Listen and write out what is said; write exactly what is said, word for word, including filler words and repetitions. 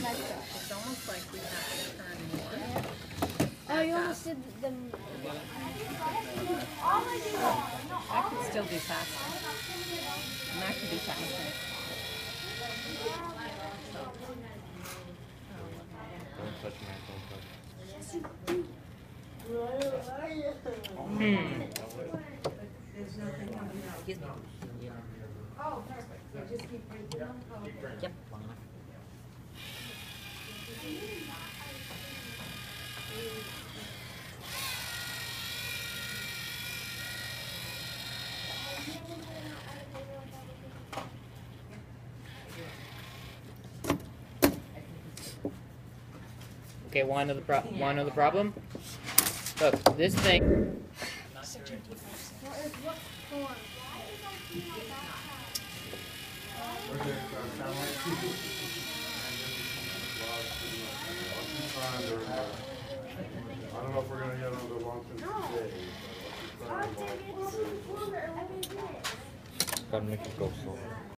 It's almost like we have to turn more. Oh, you almost did the. I could still do faster. And I could do faster. Don't touch my phone. Hmm. Excuse me. Oh, perfect. So just keep reading. Yep. Okay, want to know the pro- want to know the problem? Look, this thing. I don't know if we're gonna get another long term today. Oh, Gotta make it go slow.